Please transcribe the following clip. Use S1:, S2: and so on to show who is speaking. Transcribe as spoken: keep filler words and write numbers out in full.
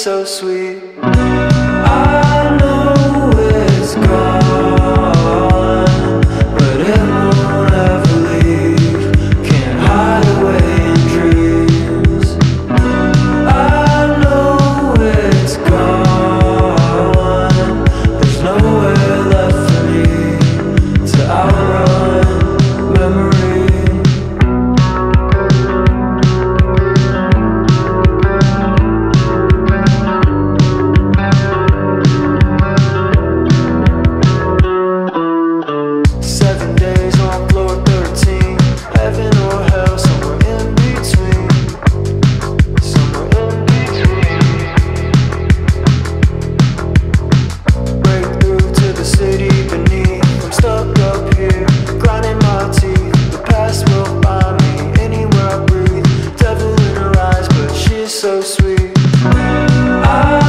S1: so sweet. I know it's gone, but it won't ever leave. Can't hide away in dreams. I know it's gone. There's nowhere left for me to outrun memory. So sweet. I